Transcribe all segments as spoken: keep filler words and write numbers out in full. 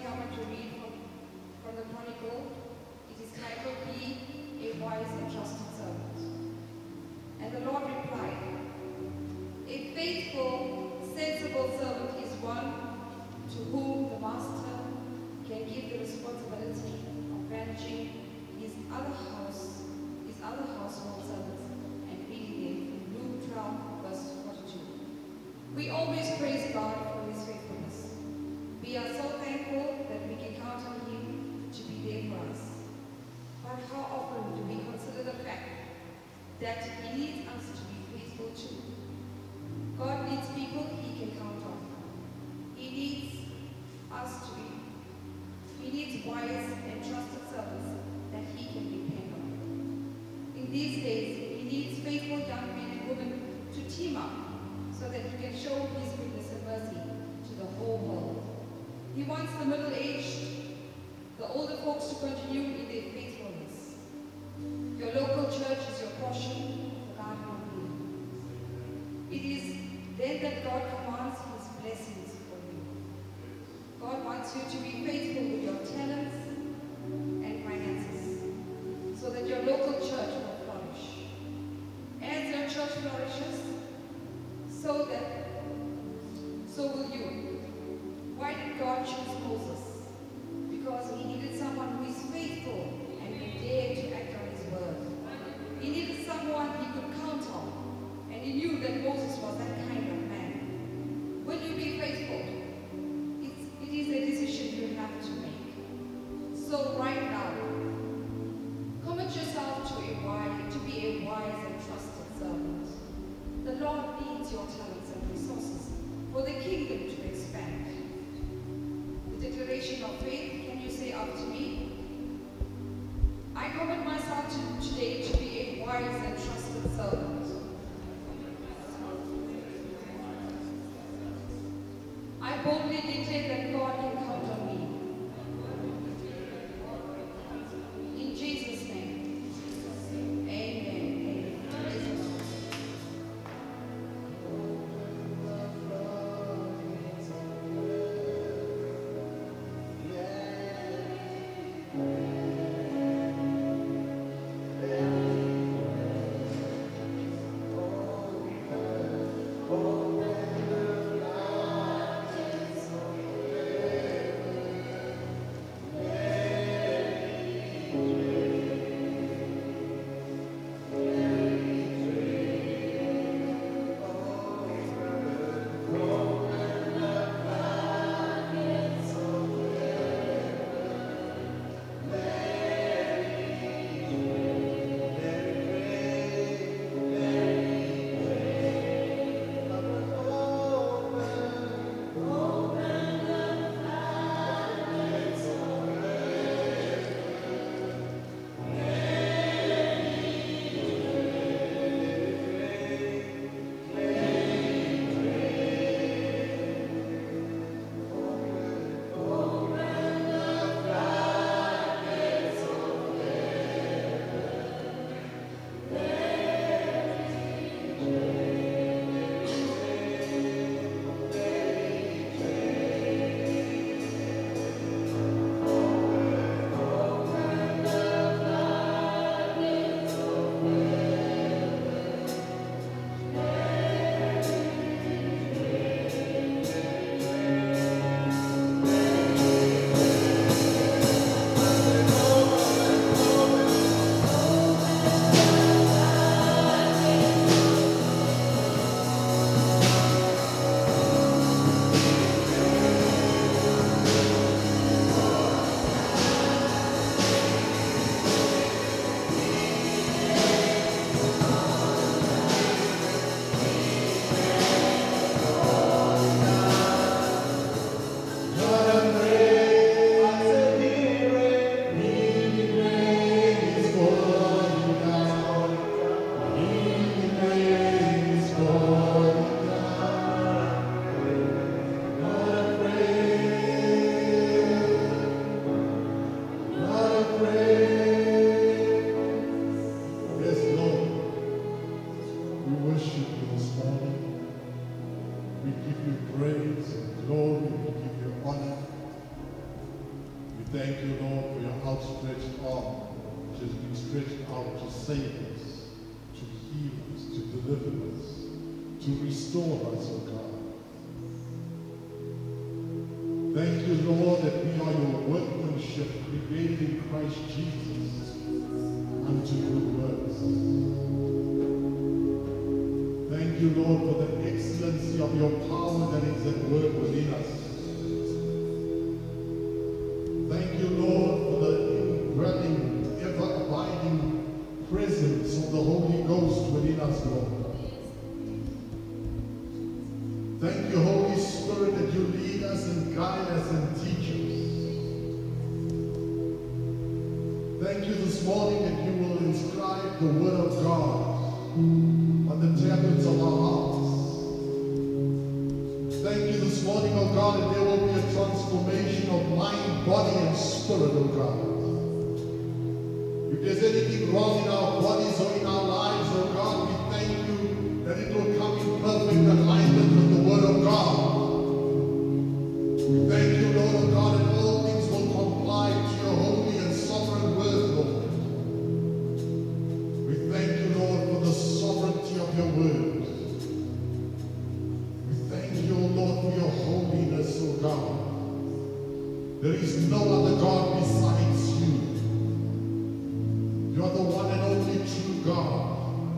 Haman to read from, from the Chronicle. It is titled, Be a Wise and Trusted Servant. And the Lord replied, A faithful, sensible servant is one to whom the master can give the responsibility of managing his other house, his other household servants, and feeding them. From Luke twelve, verse forty-two. We always praise God for his faithfulness. We are so thankful that we can count on him to be there for us. But how often do we consider the fact that he needs us to be faithful too? God needs people he can count on. He needs us to be, he needs wise and trusted servants that he can depend on. In these days, he needs faithful young men and women to team up so that he can show his goodness and mercy to the whole world. He wants the middle-aged, the older folks to continue in their faithfulness. Your local church is your portion of the Garden of Eden. It is then that God commands his blessings for you. God wants you to be faithful with your talents and finances so that your local church will flourish. As your church flourishes, so that, so will you. Why did God choose Moses? Because he needed someone who is faithful and who dared to act on his word. He needed someone he could count on, and he knew that Moses was that kind of man. Will you be faithful? It's, it is a decision you have to make. So right now, commit yourself to a wise, to be a wise and trusted servant. The Lord needs your talents and resources for the kingdom to expand. The declaration of faith, can you say after me? I commit myself to today to be a wise and trusted servant. I boldly declare that God can count on me. In Jesus' name, amen. Amen. thank you, Lord, for your outstretched arm, which has been stretched out to save us, to heal us, to deliver us, to restore us, O God. Thank you, Lord, that we are your workmanship created in Christ Jesus unto good works. Thank you, Lord, for the excellency of your power that is at work within us. Thank you, Lord, for the indwelling, ever-abiding presence of the Holy Ghost within us, Lord. Thank you, Holy Spirit, that you lead us and guide us and teach us. Thank you this morning that you will inscribe the Word of God on the tablets of our hearts. Thank you this morning, O God, that there will be a transformation of mind, body, and spirit, O God. If there's anything wrong in our bodies or in our lives, O God, we thank you that it will come in perfect alignment with the Word of God. We thank you, Lord of God, that all things will comply to your holy and sovereign word, Lord. We thank you, Lord, for the sovereignty of your word. We thank you, O Lord, for your holiness, O God. There is no other God besides you. You are the one and only true God.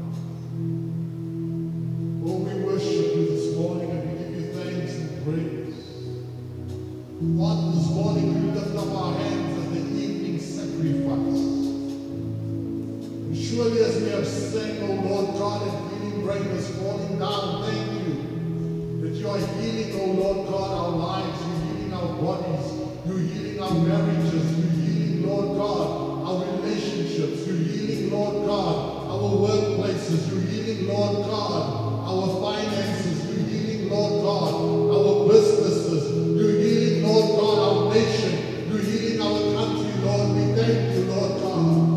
Oh, we worship you this morning and we give you thanks and praise. Father, this morning we lift up our hands as the evening sacrifice. And surely as we have sang, O Lord God, and healing rain is falling down, thank you that you are healing, O Lord God, our lives. You're healing our bodies. You're healing our marriages. You're healing, Lord God, our relationships. You're healing, Lord God, our workplaces. You're healing, Lord God, our finances. You're healing, Lord God, our businesses. You're healing, Lord God, our nation. You're healing our country, Lord. We thank you, Lord God.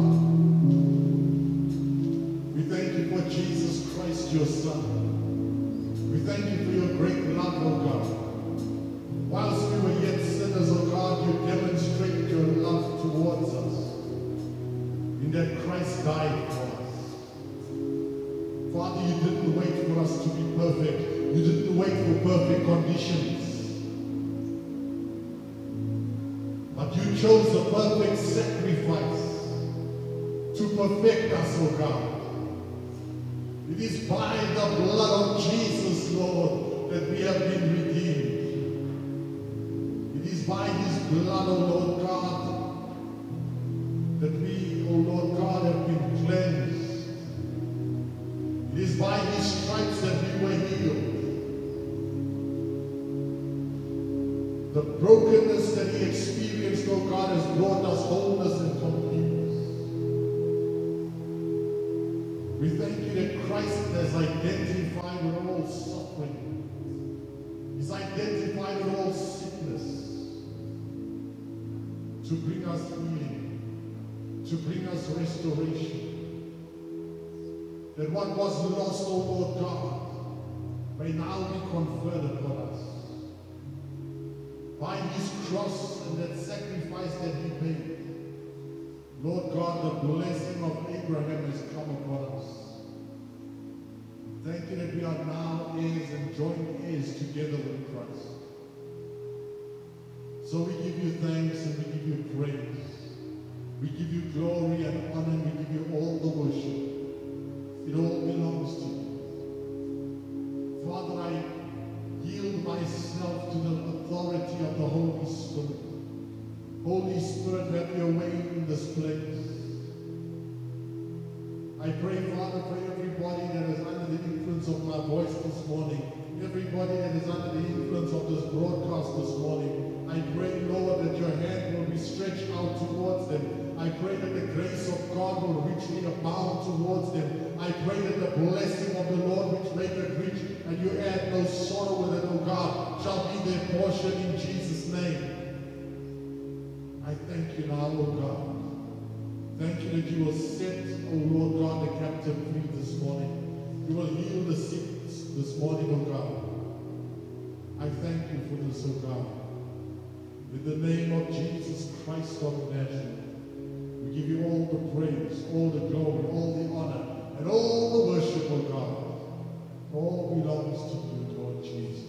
We thank you for Jesus Christ, your Son. We thank you for your great love, O God. Whilst we were yet sinners, O God, you demonstrated your love towards us in that Christ died for us. Father, you didn't wait for us to be perfect. You didn't wait for perfect conditions. But you chose a perfect sacrifice to perfect us, O God. It is by the blood of Jesus, Lord, that we have been redeemed. It is by his blood, O Lord God, that we, O Lord God, have been cleansed. It is by his stripes that we were healed. The brokenness that he experienced, O God, has brought us wholeness and completeness. We thank you that Christ has identified with all suffering. He's identified with all sickness to bring us healing, to bring us restoration. That what was lost, O Lord God, may now be conferred upon us. By his cross and that sacrifice that he made, Lord God, the blessing of Abraham has come upon us. Thank you that we are now heirs and joint heirs together with Christ. So we give you thanks and we give you praise. We give you glory and honor and we give you all the worship. It all belongs to you. Father, I yield myself to the authority of the Holy Spirit. Holy Spirit, have your way in this place. I pray, Father, for everybody that is under the influence of my voice this morning, everybody that is under the influence of this broadcast this morning. I pray, Lord, that your hand will be stretched out towards them. I pray that the grace of God will richly abound towards them. I pray that the blessing of the Lord, which maketh rich, and you add no sorrow with it, O God, shall be their portion in Jesus' name. I thank you now, O God. Thank you that you will set, O Lord God, the captive free this morning. You will heal the sick this morning, O God. I thank you for this, O God. In the name of Jesus Christ of Nazareth, we give you all the praise, all the glory, all the honor, and all the worship, O God. All belongs to you, Lord Jesus.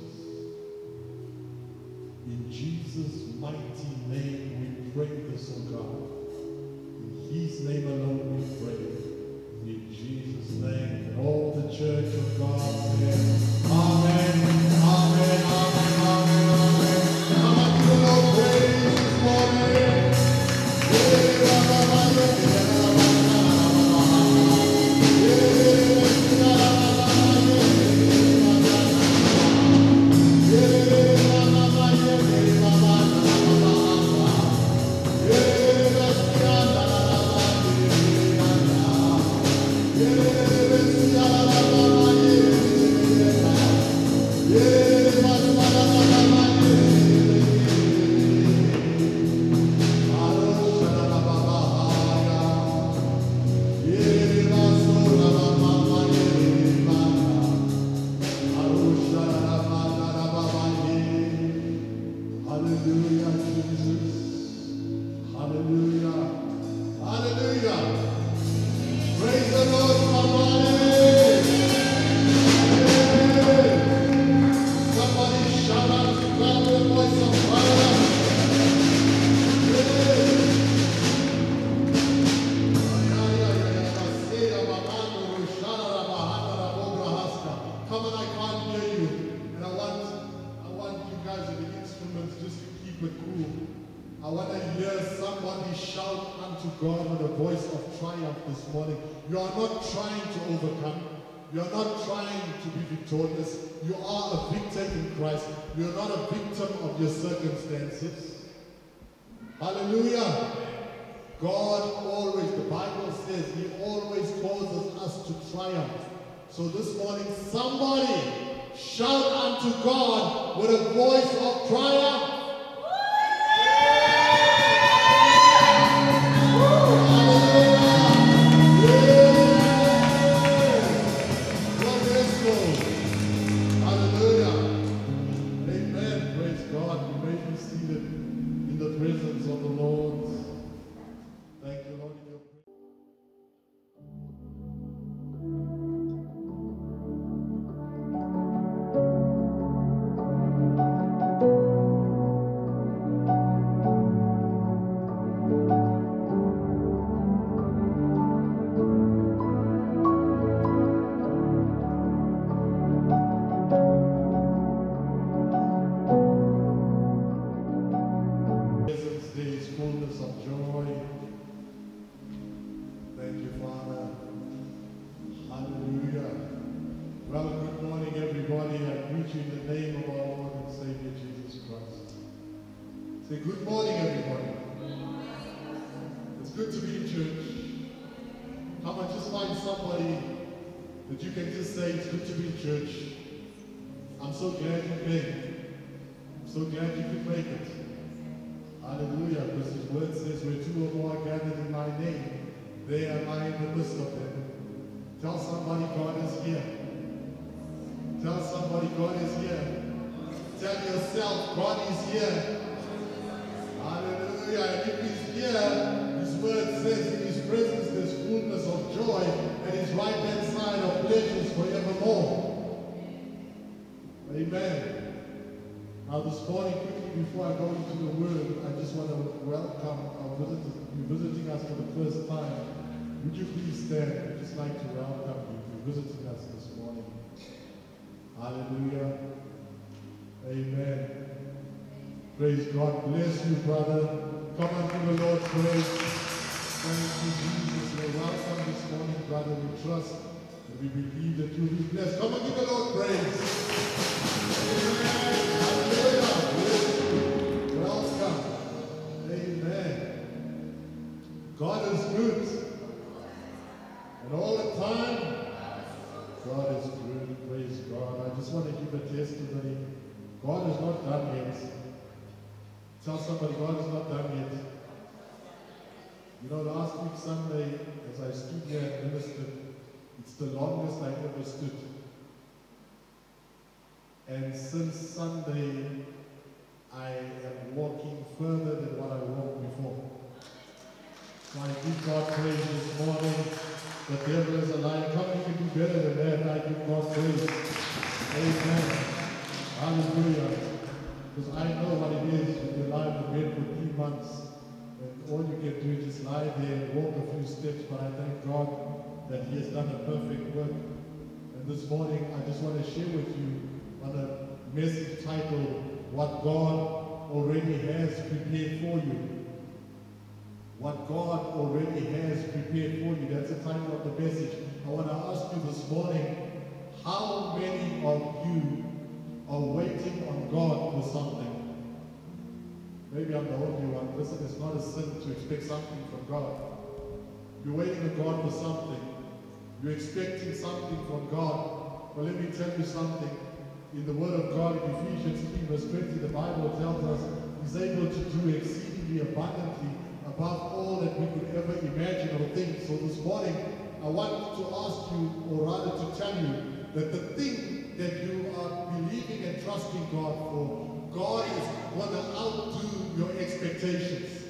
In Jesus' mighty name we pray this, O God. In his name alone we pray. In Jesus' name. And all the church of God says, Amen, Amen, Amen, Amen, Amen. How much do the Lord praise this morning? Hallelujah, Jesus. Hallelujah. Hallelujah. Praise the Lord, somebody. Somebody shout out to God with a voice of fire. Come on, I can't hear you. And I want, I want you guys with the instruments just to keep it cool. I want to hear somebody shout unto God with a voice of triumph this morning. You are not trying to overcome. You are not trying to be victorious. You are a victor in Christ. You are not a victim of your circumstances. Hallelujah. God always, the Bible says, he always causes us to triumph. So this morning, somebody shout unto God with a voice of triumph. Good morning, everybody. It's good to be in church. Come on, just find somebody that you can just say, it's good to be in church. I'm so glad you came. I'm so glad you could make it. Hallelujah, because his word says, where two or more are gathered in my name, there am I in the midst of them. Tell somebody God is here. Tell somebody God is here. Tell yourself God is here. Hallelujah. And if he's here, his word says in his presence there's fullness of joy, and his right hand side of pleasures forevermore. Amen. Now this morning, quickly before I go into the word, I just want to welcome our visitors. You're visiting us for the first time. Would you please stand? I'd just like to welcome you. You're visiting us this morning. Hallelujah. Amen. Praise God. Bless you, brother. Come on to the Lord. Praise. Thank you, Jesus. You're welcome this morning, brother. We trust and we believe that you'll be blessed. Come on, give the Lord praise. Amen. Hallelujah. Welcome. Amen. God is good. And all the time, God is good. Praise God. I just want to give a testimony. God is not done yet. Tell somebody, God is not done yet. You know, last week Sunday, as I stood here and ministered, it's the longest I ever stood. And since Sunday, I am walking So I give God praise this morning. The devil is a liar. Come on, you can do better than that. I give God praise. Amen. Hallelujah. Because I know what it is when you lie in the bed for three months. And all you can do is just lie there and walk a few steps. But I thank God that He has done a perfect work. And this morning, I just want to share with you on a message titled, What God Already Has Prepared for You. What God already has prepared for you. That's the title of the message. I want to ask you this morning, how many of you are waiting on God for something? Maybe I'm the only one. Listen, it's not a sin to expect something from God. You're waiting on God for something. You're expecting something from God. But let me tell you something. In the Word of God, in Ephesians three, verse twenty, the Bible tells us He's able to do exceedingly abundantly above all that we could ever imagine or think. So this morning, I want to ask you, or rather to tell you, that the thing that you are believing and trusting God for, God is going to outdo your expectations.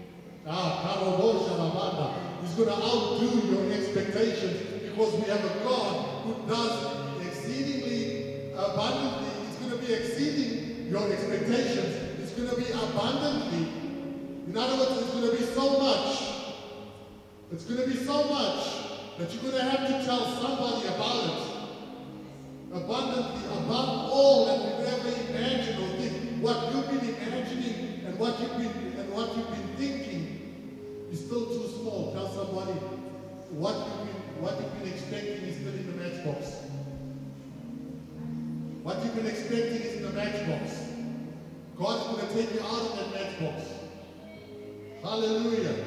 Ah, He's going to outdo your expectations because we have a God who does exceedingly abundantly. It's going to be exceeding your expectations. It's going to be abundantly. In other words, it's going to be so much. It's going to be so much that you're going to have to tell somebody about it. Abundantly, above all that you ever imagine or think. What you've been imagining and what you've been and what you've been thinking is still too small. Tell somebody what you've been what you've been expecting is still in the matchbox. What you've been expecting is in the matchbox. God's going to take you out of that matchbox. Hallelujah.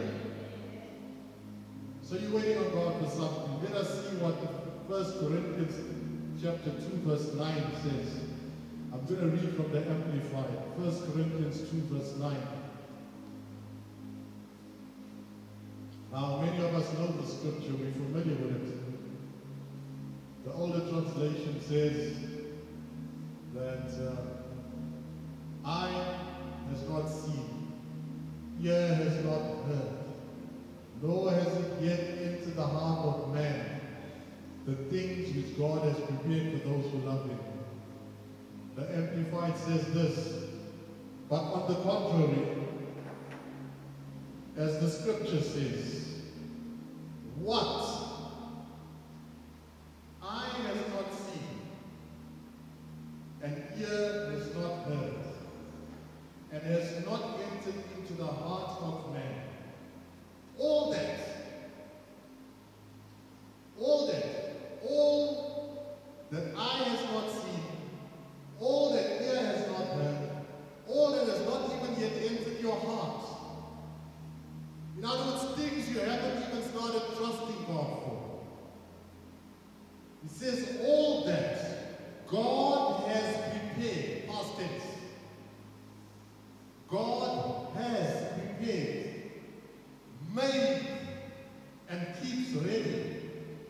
So you're waiting on God for something. Let us see what First Corinthians chapter two verse nine says. I'm going to read from the Amplified. First Corinthians two verse nine. Now many of us know the scripture. We're familiar with it. The older translation says that uh, eye has not seen, ear has not heard, nor has it yet entered the heart of man the things which God has prepared for those who love Him. The Amplified says this, but on the contrary, as the scripture says, what eye has not seen, and ear has not heard, and has not entered into the heart of man. All that, all that, all that eye has not seen, all that ear has not heard, all that has not even yet entered your heart. In other words, things you haven't even started trusting God for. He says all that God has prepared, past tense. God has prepared, made, and keeps ready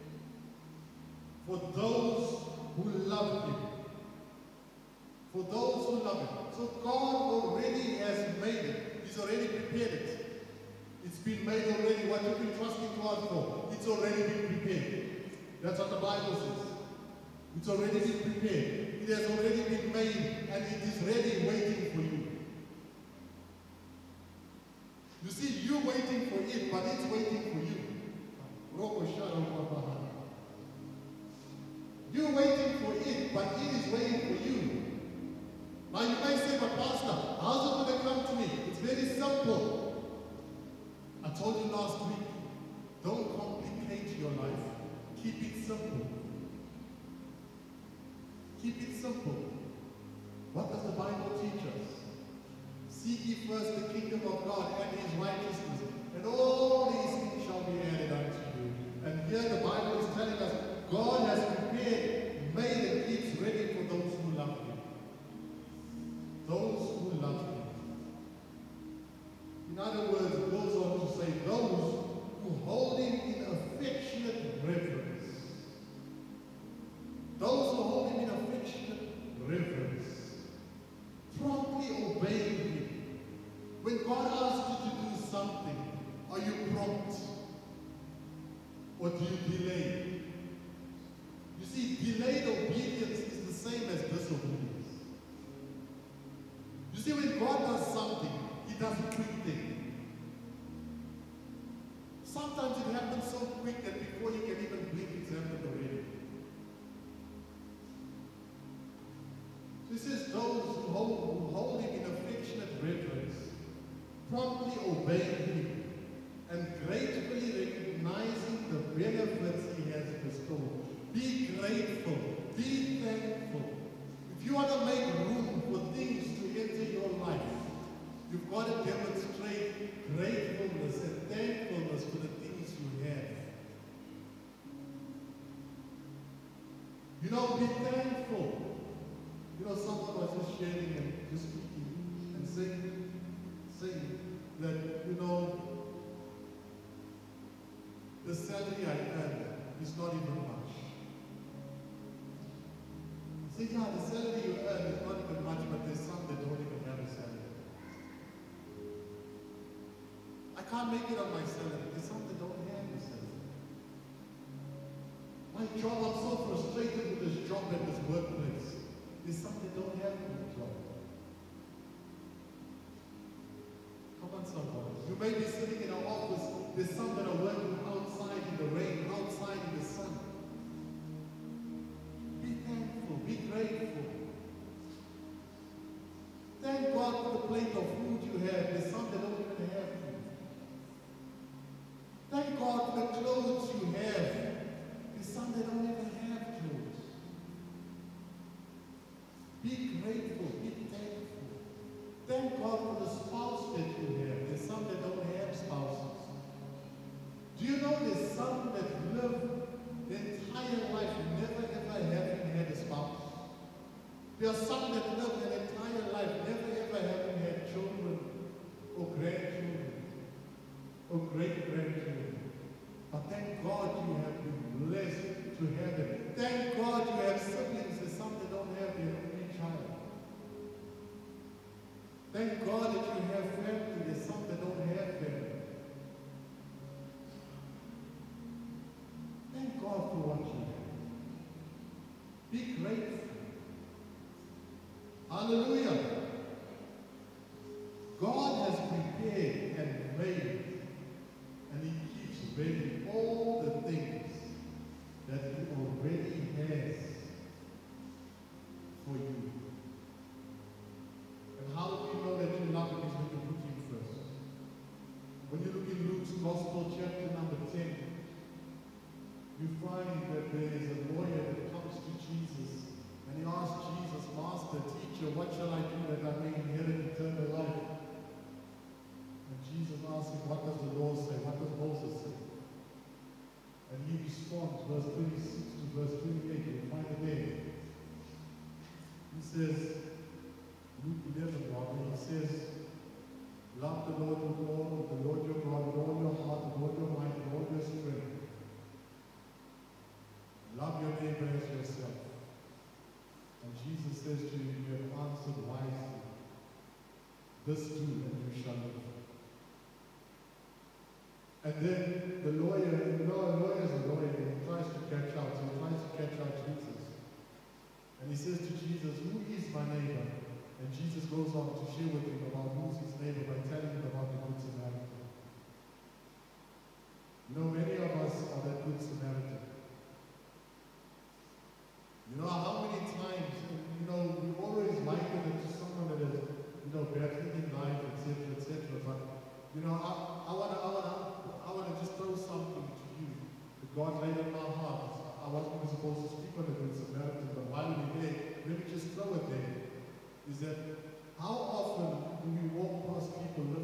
for those who love Him. For those who love Him. So God already has made it. He's already prepared it. It's been made already. What you've been trusting God for, it's already been prepared. That's what the Bible says. It's already been prepared. It has already been made, and it is ready, waiting for you. You see, you're waiting for it, but it's waiting for you. You're waiting for it, but it is waiting for you. Now you might say, but Pastor, how's it going to come to me? It's very simple. I told you last week, don't complicate your life. Keep it simple. Keep it simple. What does the Bible teach us? Seek ye first the kingdom of God and His righteousness, and all these things shall be added unto you. And here the Bible is telling us, God has prepared, made, and keeps ready for those who love Him. Those who love Him. In other words, it goes on to say, those who hold Him in affectionate reverence. Those who hold Him in affectionate reverence. Promptly obeying Him. When God asks you to do something, are Are you prompt? Or do you delay? You see, delayed obedience is the same as disobedience. You see, when God does something, He does a quick thing. Sometimes it happens so quick that before you can even blink, it's happened already. So He says, those who hold, who hold Him in affectionate reverence, promptly obeying Him, and gratefully recognizing the benefits He has bestowed. Be grateful. Be thankful. If you want to make room for things to enter your life, you've got to demonstrate gratefulness and thankfulness for the things you have. You know, be thankful. You know, someone was just sharing and just speaking and saying, saying that, you know, the salary I earn is not even much. He said, yeah, the salary you earn is not even much, but there's some that don't even have a salary. I can't make it on my salary. There's some that don't have a salary. My job, I'm so frustrated with this job at this workplace. There's some that don't have a job. Come on, someone. You may be sitting in an office. There's some that are working outside in the rain, outside in the sun. Be thankful. Be grateful. Thank God for the plate of food you have. There's some that don't even have food. Thank God for the clothes you have. There's some that don't even have clothes. Be grateful. Be thankful. Thank God for the spouse that you have. There's some that don't have spouses. Do you know there's some that live the entire life never ever having had a spouse? There are some that live their entire life never ever having had children or grandchildren or great-grandchildren. But thank God you have been blessed to have them. Thank God you have siblings. There's some that don't have their only child. Thank God that you have family. There's some that don't have family. Thank God for what you have. Be grateful. Hallelujah. God has prepared and made, and He keeps ready all the things that He already has for you. And how do you know that you love Him is when you put Him first? When you look in Luke's Gospel, chapter number ten, you find that there is a lawyer that comes to Jesus and he asks Jesus, Master, Teacher, what shall I do that I may inherit eternal life? And Jesus asks him, what does the law say? What does Moses say? And he responds, verse twenty-six to verse twenty-eight, you'll find it there. He says, Luke eleven, rather, he says, love the Lord your God, the Lord your God, with all your heart, with all your mind, with all your strength. Love your neighbor as yourself. And Jesus says to him, you have answered wisely. This do, and you shall live. And then the lawyer, you know, a lawyer is a lawyer, and he tries to catch out. So he tries to catch out Jesus. And he says to Jesus, who is my neighbor? And Jesus goes on to share with him about who's his neighbor by telling him about the Good Samaritan. You know, many of us are that Good Samaritan. You know, how many times, you know, we always liken it to someone that is, you know, battling in life, et cetera, et cetera. But, you know, I, I want to I wanna, I wanna just throw something to you that God laid in my heart. I wasn't even supposed to speak on the Good Samaritan, but while we're there, let me just throw it there. Is that how often do we walk past people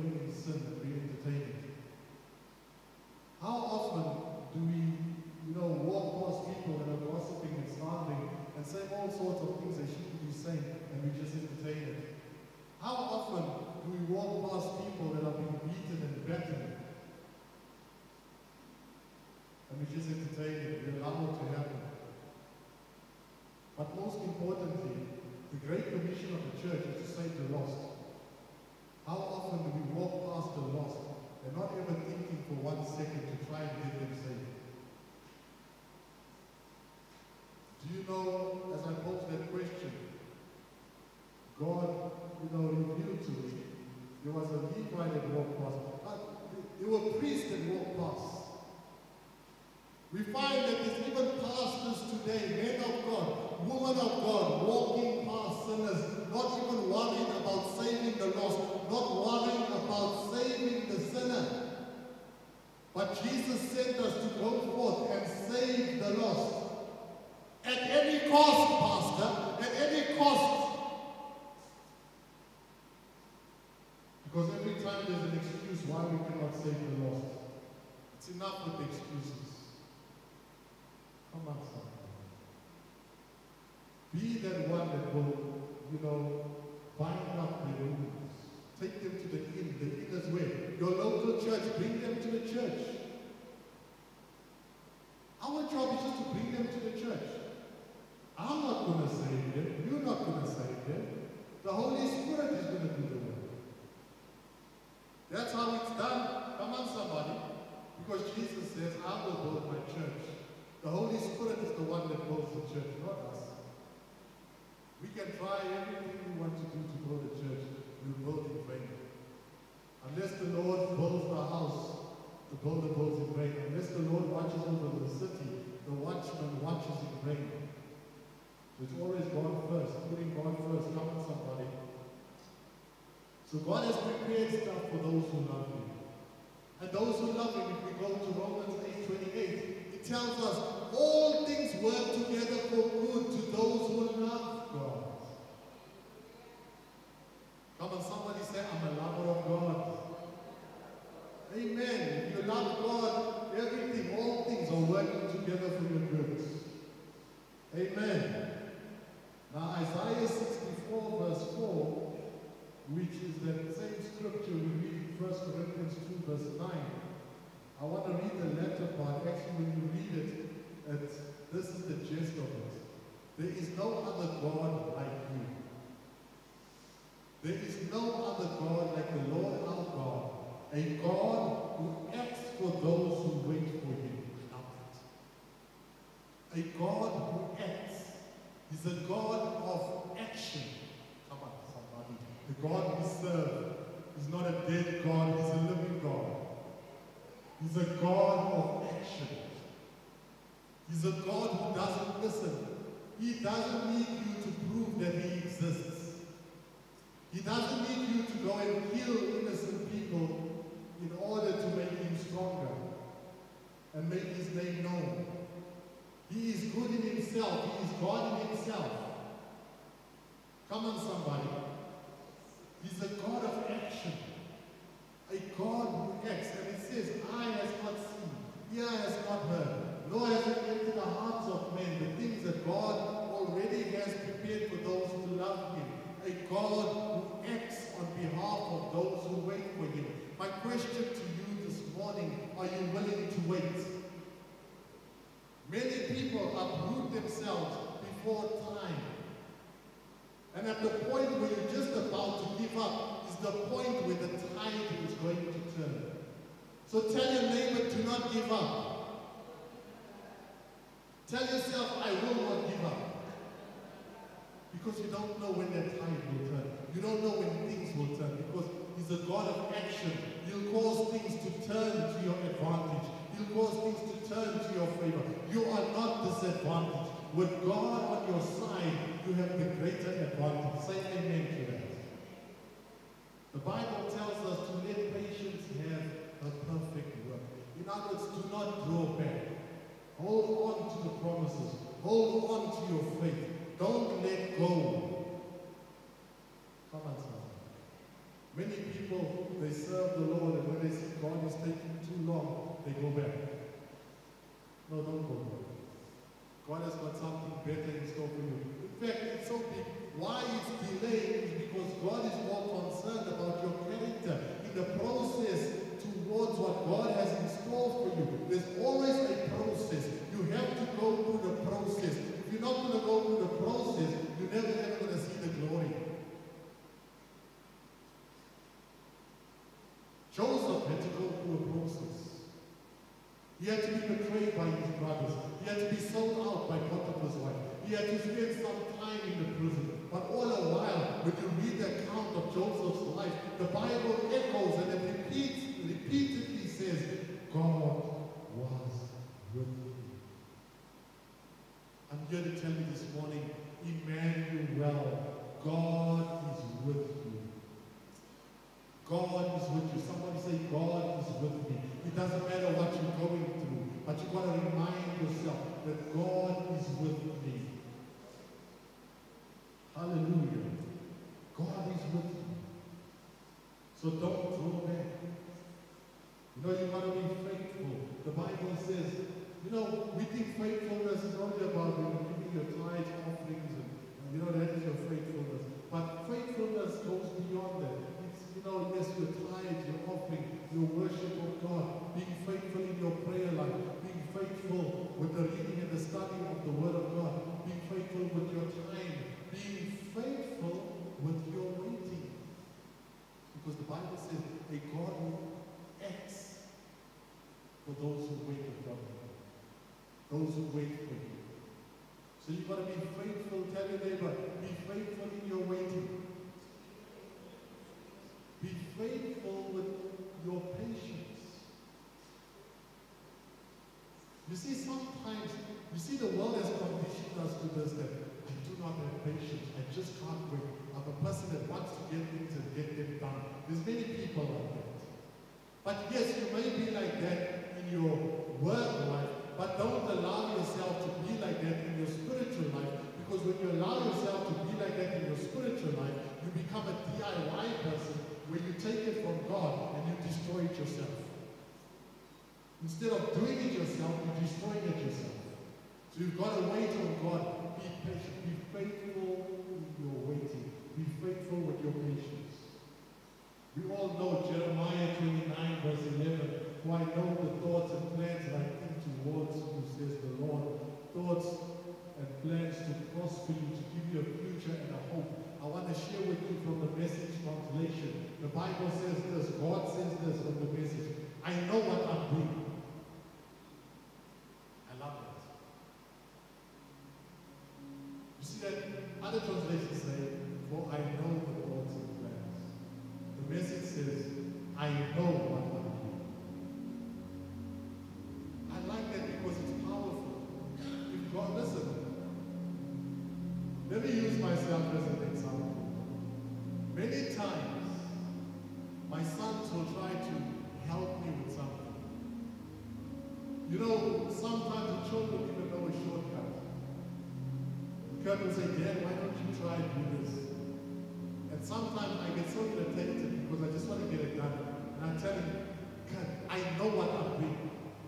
God, you know, revealed to me. There was a Levite that walked past. Uh, there were priests that walked past. We find that there's even pastors today, men of God, women of God, walking past sinners, not even worrying about saving the lost, not worrying about saving the sinner. But Jesus sent us to go forth and save the lost. At any cost, Pastor, at any cost. Because every time there's an excuse why we cannot save the lost. It's enough with the excuses. Come on, son. Be that one that will, you know, bind up their wounds. Take them to the inn. The inn is where? Your local church. Bring them to the church. Our job is just to bring them to the church. I'm not going to save them. You're not going to save them. The Holy Spirit is going to do the work. That's how it's done. Come on, somebody. Because Jesus says, I will build my church. The Holy Spirit is the one that builds the church, not us. We can try everything we want to do to build a church. We'll build in vain. Unless the Lord builds the house, the builder builds in vain. Unless the Lord watches over the city, the watchman watches in vain. So it's always God first, putting God first. Come on, somebody. So God has prepared stuff for those who love Him. And those who love Him, if we go to Romans eight twenty-eight, it tells us all things work together for good to those who love God. Come on, somebody say, I'm a lover of God. Amen. If you love God, everything, all things are working together for your good. Amen. Now Isaiah sixty-four verse four, which is that same scripture we read in First Corinthians two verse nine. I want to read the latter part. Actually, when you read it, it's, this is the gist of it. There is no other God like you. There is no other God like the Lord our God, a God who acts for those who wait for Him. A God who acts. He's a God of action. Come on, somebody. The God we serve is not a dead God, He's a living God. He's a God of action. He's a God who doesn't listen. He doesn't need you to prove that He exists. He doesn't need you to go and kill innocent people in order to make Him stronger and make His name known. He is good in Himself. He is God in Himself. Come on, somebody. He's a God of action. A God who acts. And it says, eye has not seen, ear has not heard, nor has it entered the hearts of men the things that God already has prepared for those who love Him. A God who acts on behalf of those who wait for Him. My question to you this morning, are you willing to wait? Many people uproot themselves before time. And at the point where you're just about to give up is the point where the tide is going to turn. So tell your neighbor, do not give up. Tell yourself, I will not give up. Because you don't know when that tide will turn. You don't know when things will turn. Because He's a God of action. He'll cause things to turn to your advantage. He'll cause things to turn to your favor. You are not disadvantaged. With God on your side, you have the greater advantage. Say amen to that. The Bible tells us to let patience have a perfect work. In other words, do not draw back. Hold on to the promises. Hold on to your faith. Don't let go. Come on, son. Many people, they serve the Lord, and when they see God is taking too long, they go back. No, don't go back. God has got something better in store for you. In fact, it's so big. Why it's delayed is because God is more concerned about your character in the process towards what God has in store for you. There's always a process. You have to go through the process. If you're not going to go through the process, you're never ever going to see the glory. Joseph had to go through a process. He had to be betrayed by his brothers. He had to be sold out by Potiphar's wife. He had to spend some time in the prison. But all the while, when you Bible echoes and it repeats, repeatedly says, God was with me. I'm here to tell you this morning, Emmanuel, God is with you. God is with you. Somebody say, God is with me. It doesn't matter what you're going through, but you've got to remind yourself that God is with me. Hallelujah. God is with you. So don't draw back. You know, you've got to be faithful. The Bible says, you know, we think faithfulness is only about you know, giving your tithes, offerings, and, and you know, that is your faithfulness. But faithfulness goes beyond that. It's, you know, yes, your tithes, your offering, your worship of God, being faithful in your prayer life, being faithful with the reading and the study of the Word of God, being faithful with your time, being faithful with your waiting. Because the Bible says, a God who acts for those who wait upon Him, those who wait for you. So you've got to be faithful. Tell your neighbor, be faithful in your waiting. Be faithful with your patience. You see, sometimes, you see, the world has conditioned us to this, that I do not have patience. I just can't wait. I'm a person that wants to get things and get them done. There's many people like that. But yes, you may be like that in your work life, but don't allow yourself to be like that in your spiritual life, because when you allow yourself to be like that in your spiritual life, you become a D I Y person where you take it from God and you destroy it yourself. Instead of doing it yourself, you're destroying it yourself. So you've got to wait on God. Be patient. Be faithful in your waiting. Be faithful with your patience. We all know Jeremiah twenty-nine verse eleven. For I know the thoughts and plans that I think towards you, says the Lord. Thoughts and plans to prosper you, to give you a future and a hope. I want to share with you from the Message translation. The Bible says this. God says this from the Message. I know what I'm doing. I love it. You see that other translations say, for I know the thoughts and plans. The Message says, I know what I'm doing. I like that because it's powerful. If God, listen, let me use myself as an example. Many times, my sons will try to help me with something. You know, sometimes the children even know a shortcut. The kid will say, Dad, why don't you try and do this? And sometimes I get so irritated because I just want to get it done. And I tell him, God, I know what I'm doing.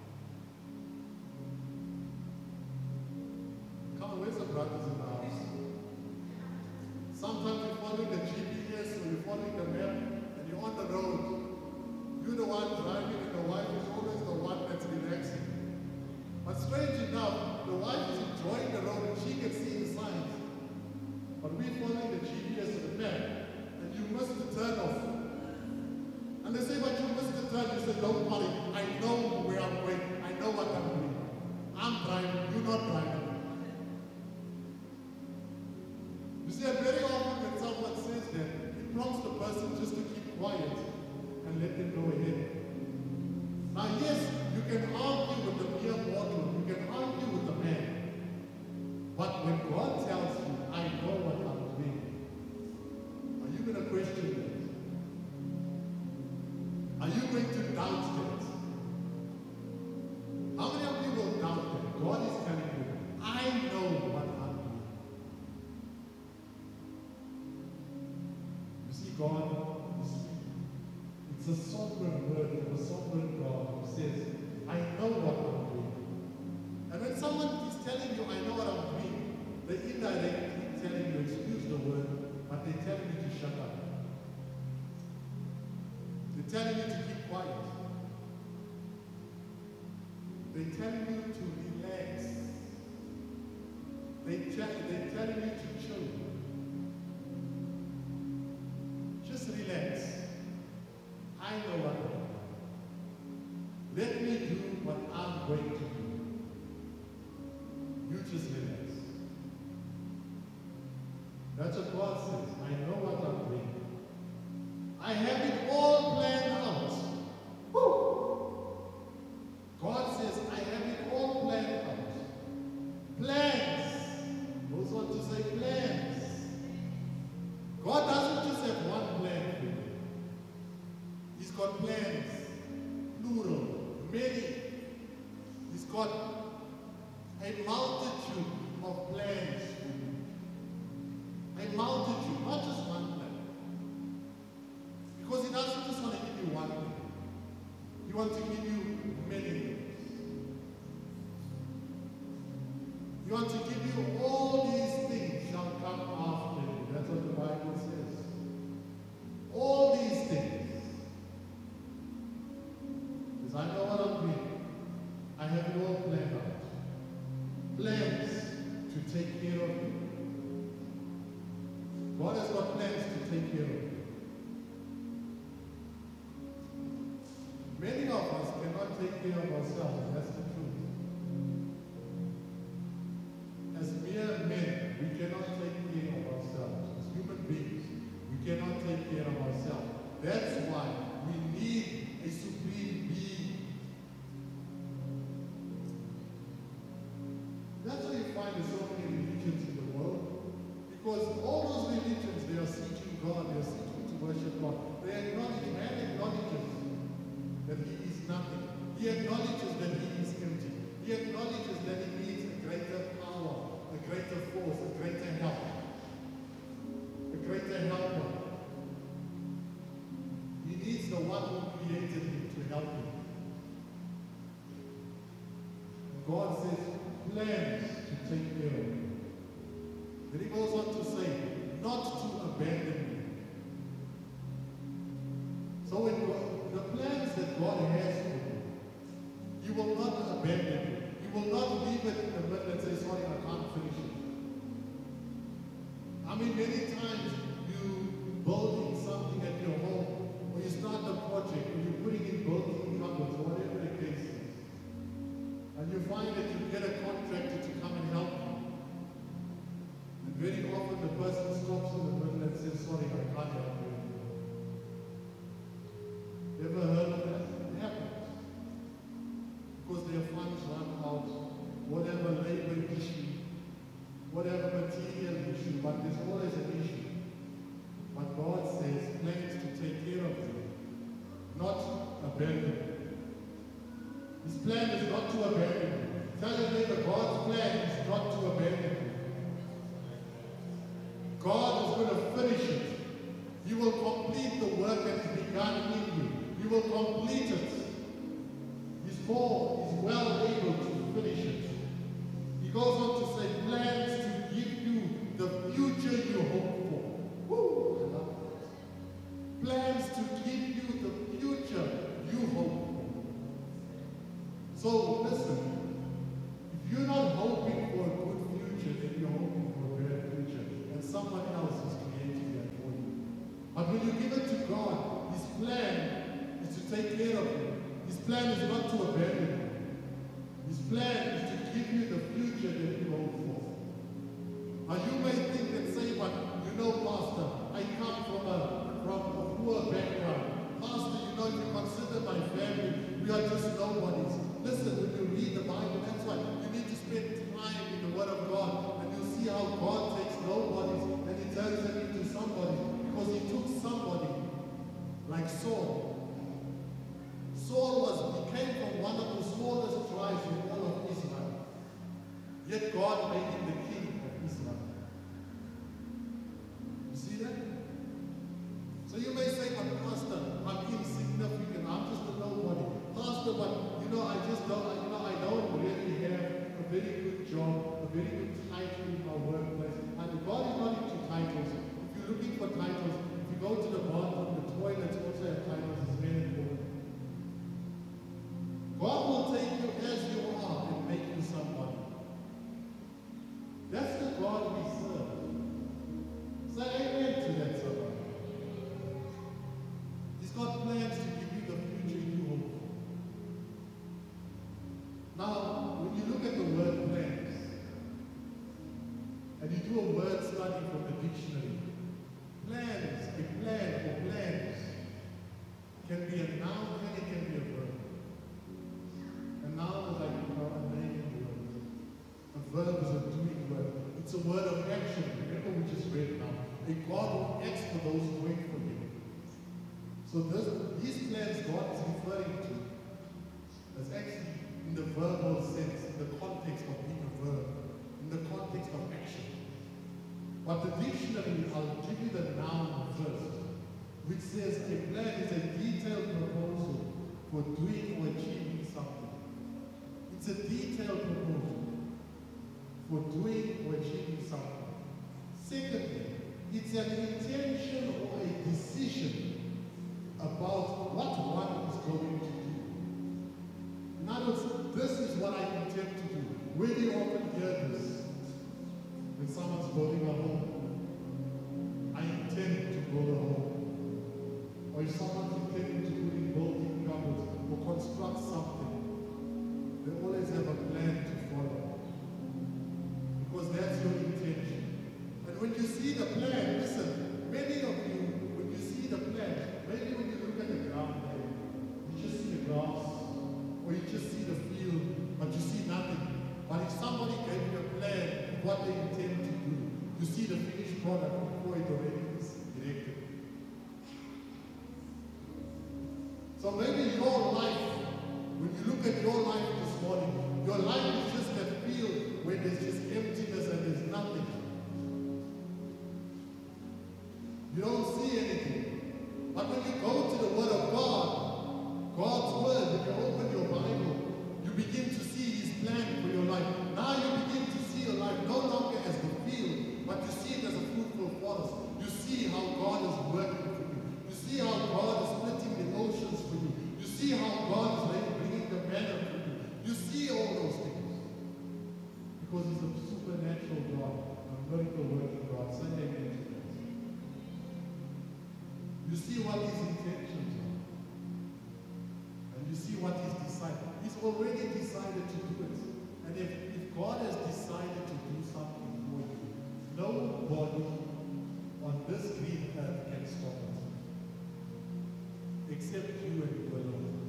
Come on, where's the brothers in the house? Sometimes you're following the G P S or you're following the map and you're on the road. You're the one driving and the wife is always the one that's relaxing. But strange enough, the wife is enjoying the road and she can see the signs. But we're following the G P S or the map and you missed the turn off. And they say, but you missed the turn. You say, don't worry. I know where I'm going. I know what I'm doing. I'm driving. You're not driving. You see, very often when someone says that, it prompts the person just to keep quiet and let them go ahead. Now, yes, you can argue with the mere mortal, you can argue with the man. But when God tells you, I know what I'm doing, are you going to question that? Are you going to doubt that? How many of you will doubt that? God is telling you, I know what I'm doing. God is speaking. It's a sovereign word from a sovereign God who says, I know what I'm doing. And when someone is telling you, I know what I'm doing, they're indirectly telling you, excuse the word, but they're telling you to shut up. They're telling you to keep quiet. They're telling you to relax. They tell, they're telling you to chill. Just relax. I know what I'm doing. Let me do what I'm going to do. You just relax. That's what God says. I know what I'm doing. I have it want to give you many things. He wants to give you all these things shall come after you. That's what the Bible says. All these things. Because I know what I'm doing. I have it all planned out. Plans to take care of you. God has got plans to take care of you. Many of us cannot take care of ourselves. That's the truth. As mere men, we cannot take care of ourselves. As human beings, we cannot take care of ourselves. That's why we need a supreme being. That's why you find so many religions in the world. Because all those religions, they are seeking God, they are seeking to worship God. They acknowledge, man acknowledges that he is nothing. He acknowledges that he is empty. He acknowledges that he needs a greater power, a greater force, a greater help, a greater helper. He needs the one who created him to help him. God says, plans to take care of you. Then he goes on to say, not to abandon you. So when the plans that God has for you, he will not abandon you. He will not leave it in the middle and say, sorry, I can't finish it. I mean, many times you building something at your home, or you start a project, or you're putting in building cupboards, or whatever the case is. And you find that you get a contractor to come and help you. And very often the person stops in the middle and says, sorry, I can't help you anymore. Ever heard of that? It happens. Because their funds run out, whatever labor issue, whatever material issue, but there's always an issue. But God says, plans to take care of you, not abandon you. His plan is not to abandon you. Tell your neighbor, God's plan is not to abandon you. God is going to finish it. He will complete the work that is begun in you. He will complete it. He's more, he's well able to finish it. He goes on to say, plans to give you the future you hope for. Woo! I love that. Plans to give you the future you hope for. So listen, if you're not hoping for a good future, then you're hoping for a better future. And someone else is creating that for you. But when you give it to God, his plan is to take care of you. His plan is not to abandon you. His plan is to give you the future that you hope for. Now you may think and say, but you know, Pastor, I come from a, from a poor background. Pastor, you know, if you consider my family, we are just nobodies. Listen, when you read the Bible, that's why you need to spend time in the Word of God, and you'll see how God takes nobodies and he turns them into somebody. Because he took somebody like Saul. Saul was, he came from one of the smallest tribes in all of Israel. Yet God made him the king of Israel. You see that? So you may say, but Pastor, I'm insignificant, I'm just a nobody. Pastor, but you know, I just don't, you know, I don't really have a very good job, a very good title in my workplace. And God is not into titles. If you're looking for titles, if you go to the bathroom, the toilets also have titles, it's very important. God will take you as you are and make you somebody. That's the God we serve. Say amen to that, somebody. He's got plans to give you the future you hope for. Now, when you look at the word plans, and you do a word study from the dictionary, plans, a plan or plans, can be a noun and it can be a verb. A noun is like, you know, a name word. A verb is a doing word. It's a word of action. Remember we just read now. A God who acts for those who wait for him. So this, these plans God is referring to is actually in the verbal sense, in the context of being a verb, in the context of action. But the dictionary, I'll give you the noun first, which says a plan is a detailed proposal for doing or achieving something. It's a detailed proposal for doing or achieving something. Secondly, it's an intention or a decision about what one is going to do. In other words, this is what I intend to do. Where do you often hear this? When someone's building a home. I intend to build a home. Or if someone's intending to do in building cupboards or construct something, they always have a plan to follow. Because that's your intention. And when you see the plan, listen, many of you, when you see the plan, maybe when you look at the ground there, you just see the grass, or you just see the field, but you see nothing. But if somebody gave you a plan of what they intend to do, you see the finished product before it already is erected. So maybe your life, when you look at your life this morning, your life is just that field where there's just emptiness and there's nothing. You don't see anything. But when you go to the Word of God, God's Word, when you open your Bible, you begin to see His plan for your life. Now you begin to see your life no longer as the field, but you see it as a fruitful forest. You see how God is working for you. You see how God is splitting the oceans for you. You see how God is like bringing the manna for you. You see all those things. Because He's a supernatural God, a miracle working God. Say amen to that. You see what His intentions are. And you see what He's decided. He's already decided to do it. And if, if God has decided to do something for you, nobody on this green earth can stop it. Except you and you alone.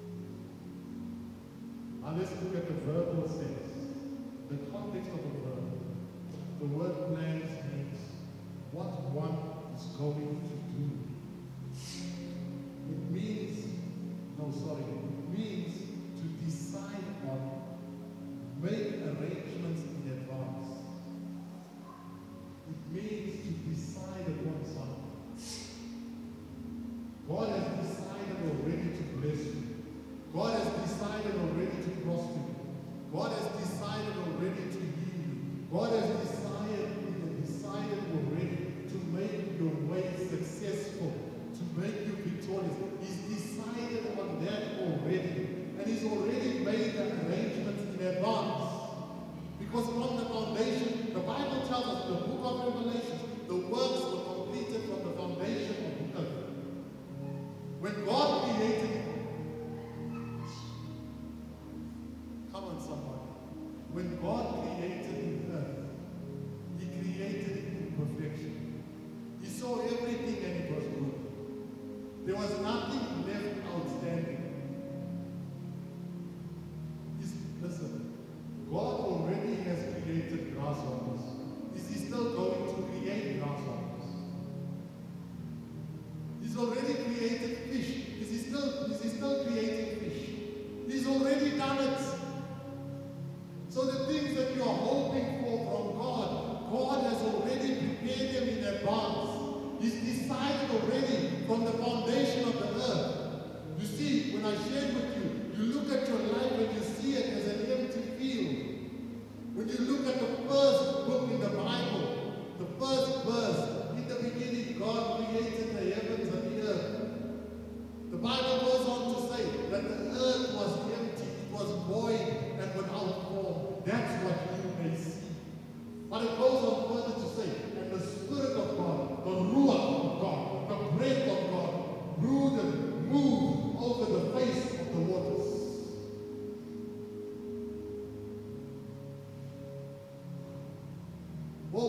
Now let's look at the verbal sense. The context of a verb. The word plans means what one is going to do. It means, no sorry, it means to decide on, make arrangements in advance. It means to decide upon something. God has decided already to bless you. God has decided already to prosper you. God has decided already to heal you. God has decided, decided already to make your way successful, to make you victorious. He's decided on that already. And He's already made the arrangements in advance. Because from the foundation, the Bible tells us, the book of Revelation, the works were completed from the foundation of the earth. When God created, come on somebody, when God created the earth, He created it in perfection. He saw everything and it was good. There was nothing left outstanding. He's, listen, God already has created grasshoppers. Is He still going to create grasshoppers? He's already created fish. Is He still, is he still creating fish? He's already done it. So the things that you are hoping for from God, God has already prepared them in advance. He's decided already from the foundation of the earth. You see, when I shared with you, you look at your life and you see it as an empty field. When you look at the first book in the Bible, the first verse, in the beginning God created the heavens and the earth. The Bible goes on to say that the earth was empty, it was void and without form. That's what you may see. But it goes on further to say, and the Spirit of God, the Ruach of God, the breath of God, brooded, moved over the face of the waters. Oh,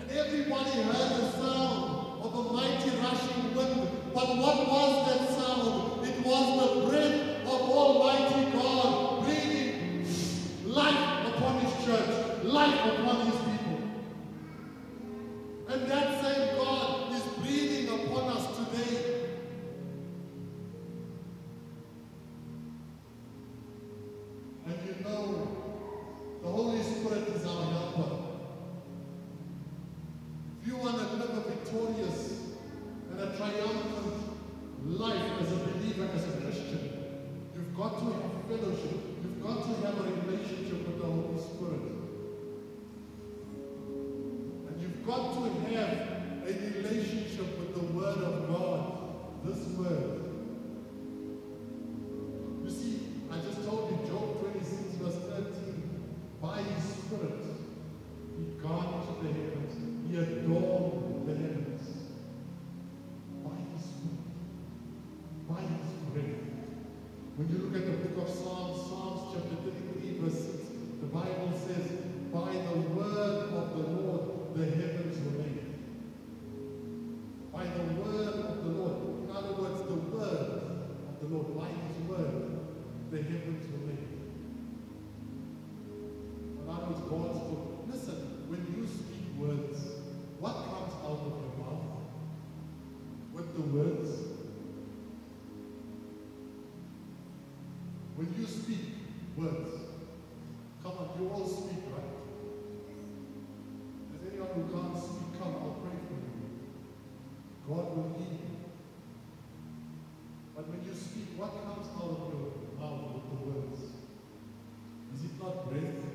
And everybody heard the sound of a mighty rushing wind. But what was that sound? It was the breath of Almighty God breathing life upon His church, life upon His people. And that same God is breathing upon us today. And you know, the Holy Spirit is our helper. If you want to live a victorious and a triumphant life as a believer, as a Christian, you've got to have fellowship. You've got to have a relationship with the Holy Spirit. And you've got to have a relationship with the Word of God, this Word. You see, I just told you, Job twenty-six verse thirteen, by His Spirit, He garnished the heavens, He adorned the heavens. By His Spirit, by His breath. When you look at the book of Psalms, Psalms chapter thirty-three verse six, the Bible says, by the word of the Lord, the heavens were made. By the word of the Lord. In other words, the word of the Lord, by His word, the heavens were made. In other words, God's book. Listen, when you speak words, what comes out of your mouth? With the words? When you speak words, come on, you all speak, right? Is anyone who can't speak, come, I'll pray for you. God will lead you. But when you speak, what comes out of your mouth with the words? Is it not breath?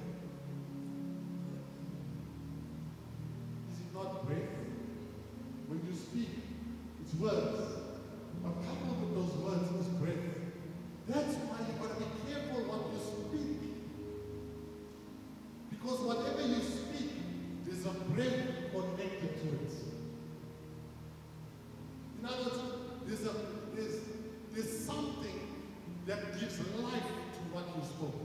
Is it not breath? When you speak, it's words. But coupled with those words is breath. That's why you've got to be careful what you speak. Because whatever you speak, there's a breath connected to it. In other words, there's, a, there's, there's something that gives life to what you spoke.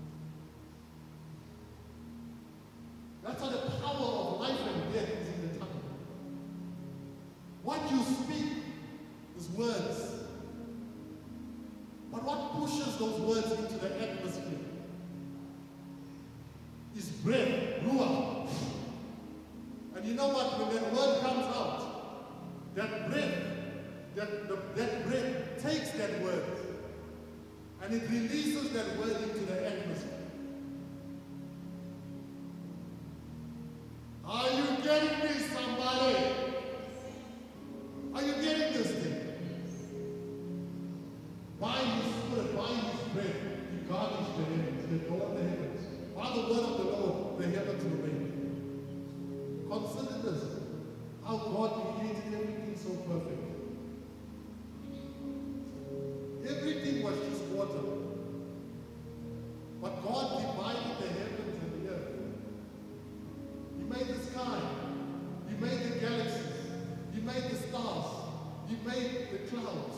That's how the power of life and death is in the tongue. What you speak is words. But what pushes those words into the atmosphere is breath, ruach. And you know what? When that word comes out, that breath, that, the, that breath takes that word and it releases that word into the atmosphere. Are you getting me, somebody? Are you getting this thing? By His Spirit, by His breath, He garnished the heavens, He adorned the heavens. By the word of the Lord, the heavens were made. Consider this, how God created everything so perfect. Everything was just water. But God divided the heavens and the earth. He made the sky. He made the galaxies. He made the stars. He made the clouds.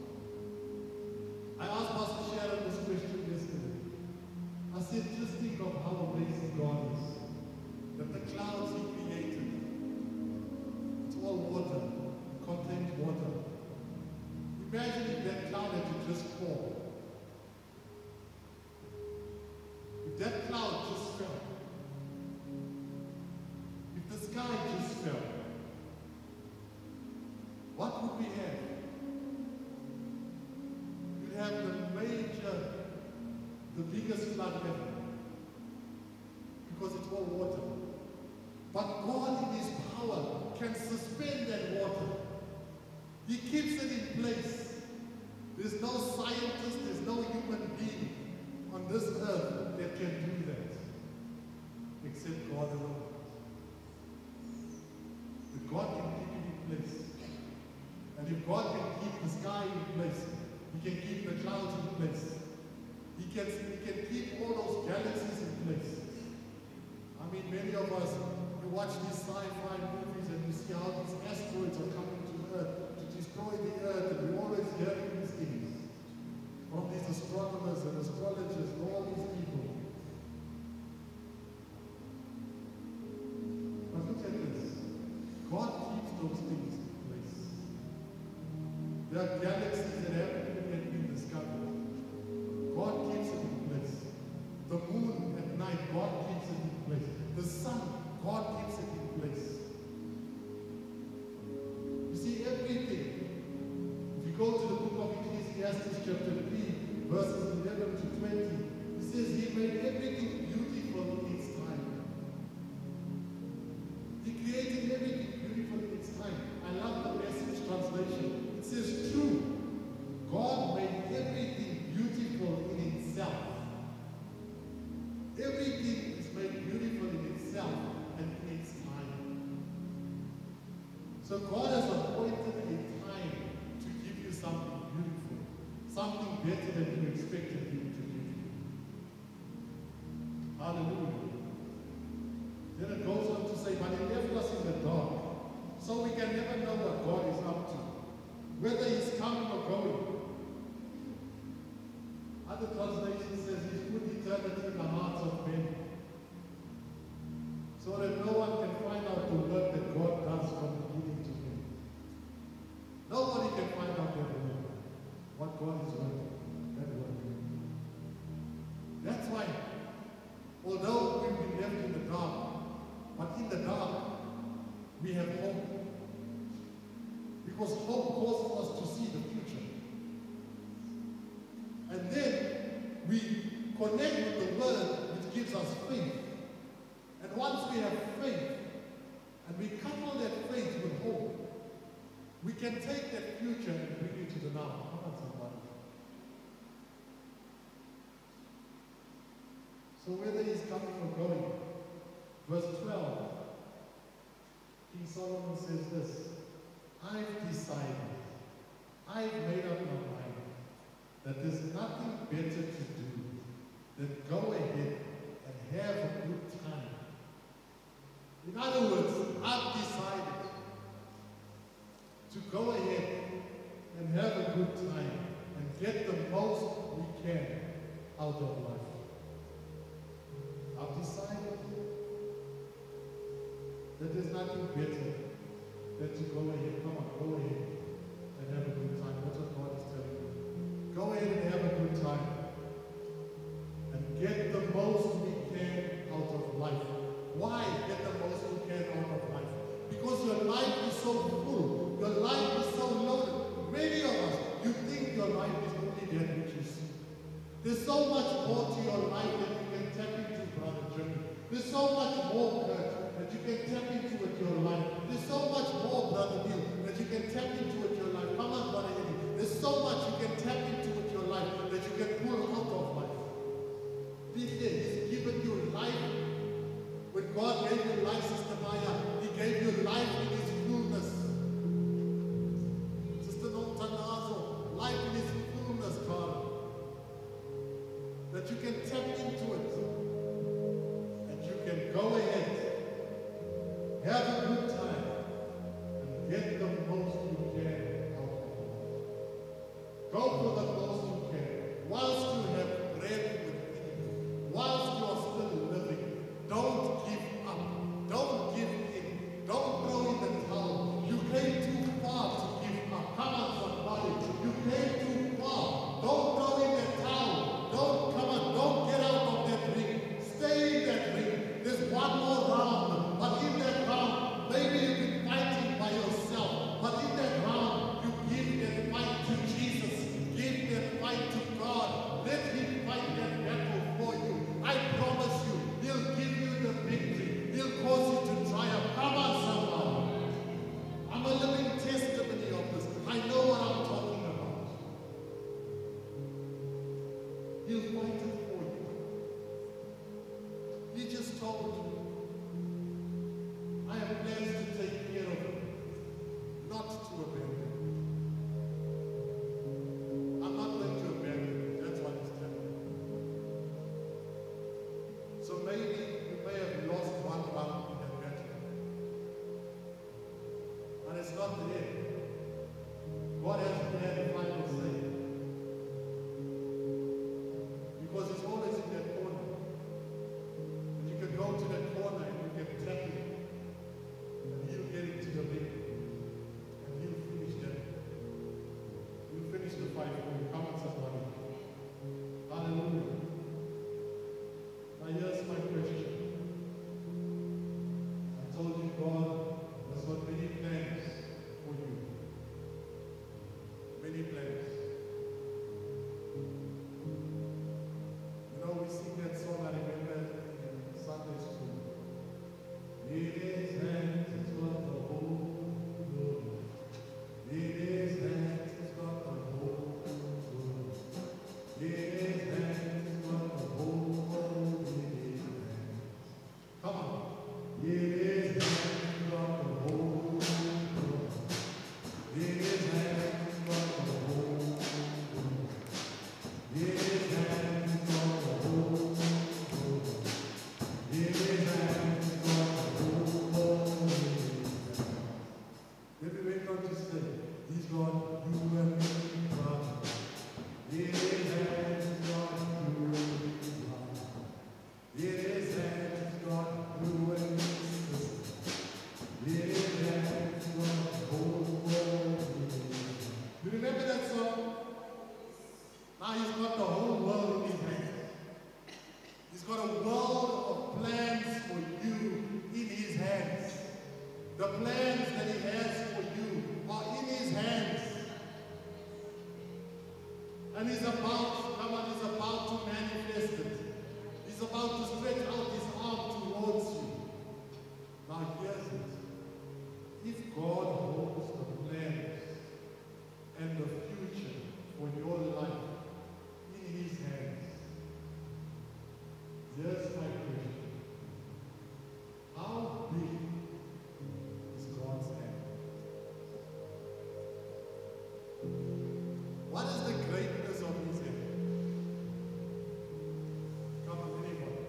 I asked Pastor Sharon this question yesterday. I said, just think of how amazing God is. That the clouds He created, it's all water, contains water. Imagine if that cloud had to just fall. If that cloud just fell. If the sky just fell. What would we have? You'd have the major, the biggest flood ever. Because it's all water. But God in His power can suspend that water. He keeps it in place. There's no scientist, there's no human being on this earth that can do that. Except God alone. But God can keep it in place. And if God can keep the sky in place, He can keep the clouds in place. He can, he can keep all those galaxies in place. I mean, many of us, we watch these sci-fi movies and we see how these asteroids are coming to Earth to destroy the Earth, and we're always hearing these things from these astronomers and astrologers and all these people. But look at this. There are galaxies that haven't yet been discovered. God keeps it in place. The moon at night, God keeps it in place. The sun, God keeps it in place. You see, everything. If you go to the book of Ecclesiastes chapter three, verses eleven to twenty, it says he made everything beautiful in its time. He created everything beautiful in its time. I love the Message translation. It says, true. God made everything beautiful in itself. Everything is made beautiful in itself and in its time. So God has appointed a time to give you something beautiful, something better than you expected Him to give you. Hallelujah. Then it goes on to say, but He left us in the dark, so we can never know what God is up to, whether He's coming or going. Other translation says He's put eternity in the hearts of men, so that no one can find out the work that God does from beginning to end. Nobody can find out that work, what God is working, that work. That's why, although we've been left in the dark, but in the dark, we have hope. Because hope causes us to see the future. And then we connect with the Word, which gives us faith. And once we have faith, and we couple that faith with hope, we can take that future and bring it to the now. Come on, somebody. So whether He's coming or going, verse twelve, King Solomon says this, I've decided, I've made up my mind that there's nothing better to do than go ahead and have a good time. In other words, I've decided to go ahead and have a good time and get the most we can out of life. I've decided that there's nothing better than to go ahead. Come on, go ahead and have a good time. That's what God is telling you. Go ahead and have a good time and get the most we can out of life. Why get the most we can out of life? Because your life is so full. Your life is so loaded. Many of us, you think your life is only that which you see. There's so much more to your life that you can tap into, Brother Jimmy. There's so much more, Kurt, that you can tap into with your life. There's so much more, Brother Neil, that you can tap into with your life. Come on, Brother Eddie. There's so much you can tap into with your life that you can pull out of life. This day, He's given you life. When God gave you life, Sister Maya, He gave you life in His fullness. Sister Nontanazo, life in His fullness, God. That you can tap into it. And you can go ahead, have a good time, and get the most you can out of it. Go for the most you can. Whilst you have bread within you, whilst you are still living, don't give up. Don't give in. Don't throw in the towel. You came too far to give up. Come on, somebody. You came too far. Don't throw in the towel. Don't, come on, don't get out of that ring. Stay in that ring. There's one more round. But in that round, maybe you've been fighting by yourself. But in that round, you give that fight to Jesus. Give that fight to God. Let Him fight that battle for you. I promise you, He'll give you the victory. He'll cause you to triumph. Come on, somebody. I'm a living testimony of this. I know what I'm talking about. He'll fight it for you. He just told you, I have plans to take care of you, not to abandon you. I'm not going to abandon you. That's what He's telling you. So maybe you may have lost one round in that battle. And it's not the end. God has the final say. Because He's always in that corner. And you can go to that corner and you can tap Him. And He'll get into the ring. And He'll finish that. The plans that he has for you are in his hands. And he's about, come on, he's about to manifest it. He's about to stretch out his arm towards you. Now here's it. If God holds the plans and the future for your life in his hands, here's my question. How big is God's hand? What is the greatness of his hand? Come on, anyone.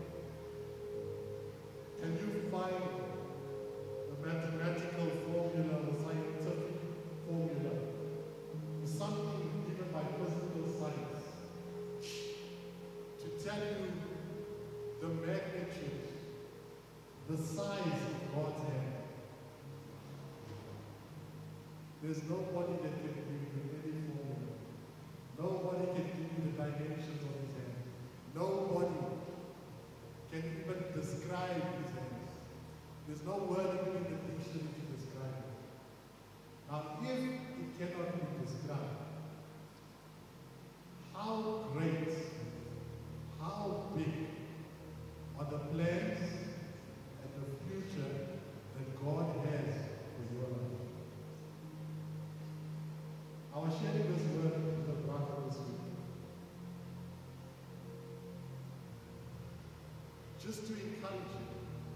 Can you find the mathematical formula, the scientific formula, something given by physical science to tell you the magnitude, the size of God's hand? There's nobody that can give you any formula. Nobody can give you the dimensions of his hand. Nobody can even describe his hands. There's no word in the dictionary to describe it. Now, if it cannot be described, how great, how big are the plans and the future that God has for your life? I was sharing this word with the brother this week. Just to encourage you.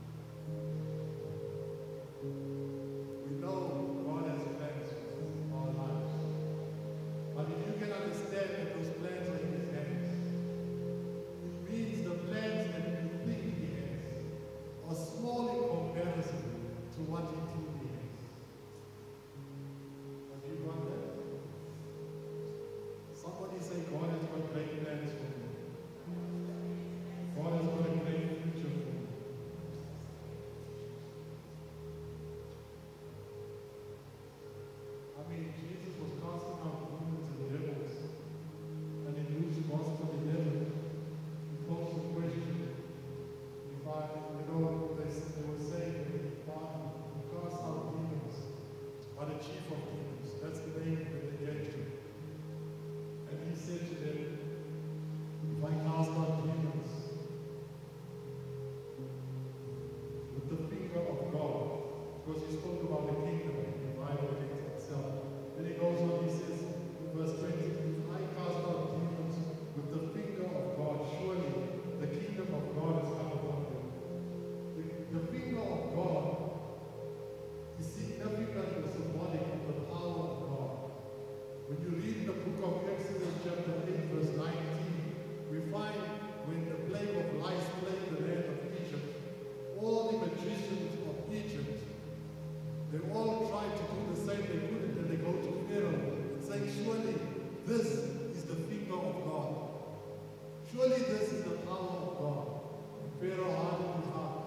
We know God has plans for our lives. But if you can understand that those plans are in his hands, it means the plans that you think he has are small in comparison to what he truly has. Have you got that? Somebody say, God has got great plans for me. God has got a great future for me. I mean, Jesus was casting out demons and devils. And in Luke's Gospel eleven, he posed the question, if I, you know, they, they were saying, Father, you cast out demons, are the chief of demons. That's the name that they gave to him. And he said to them, if I cast out demons with the finger of God, because he spoke about the kingdom and the Bible itself. Then he goes on, he says, in verse twenty, if I cast out demons with the finger of God, surely the kingdom of God is come upon you. The, the finger of God is significant or symbolic of the power of God. When you read the book of Exodus chapter eight verse nineteen, we find when the plague of lice plagued the land of Egypt, all the magicians of Egypt, they all tried to do the same. They couldn't, and they go to Pharaoh and say, surely this is the finger of God. Surely this is the power of God. And Pharaoh hardened his heart.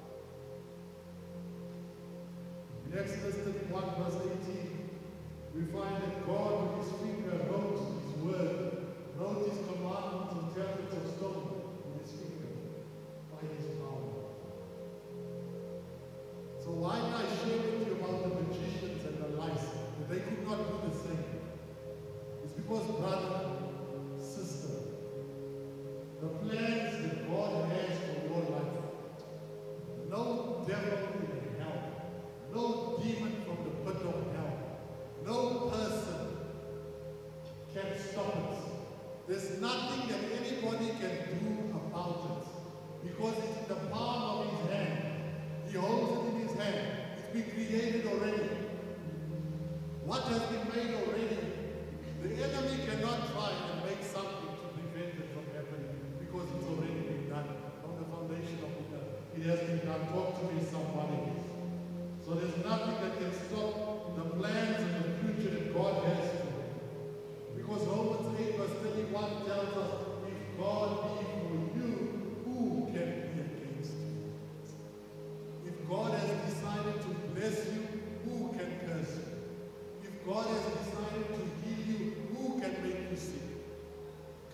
In Exodus thirty-one verse eighteen, we find that God with his finger wrote his word, wrote his commandments on tablets of stone with his finger by his power. So why did I share with you about the magicians and the lice? That they could not do the same. It's because, brother, sister, the plans that God has for your life, no devil in hell, no demon from the pit of hell, no person can stop it. There's nothing that anybody can do about it. Because it's in the palm of his hand. He holds it in his hand. It's been created already. What has been made already? The enemy cannot try and make something to prevent it from happening because it's already been done from the foundation of the earth. It has been done. Talk to me, somebody. So there's nothing that can stop the plans and the future that God has for you. Because Romans eight verse thirty-one tells us, if God be for you, who can be against you? If God has decided to bless you, who can curse you? If God has decided to heal you, who can make you sick?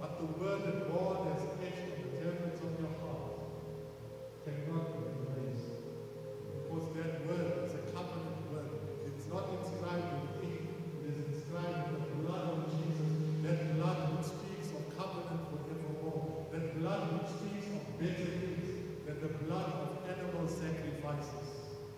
But the word that God has etched on the tablets of your heart cannot be erased. Because that word is a covenant word. It's not inscribed with ink. It is inscribed with the blood of Jesus. That blood which speaks of covenant forevermore. That blood which speaks of better things than the blood of animal sacrifices.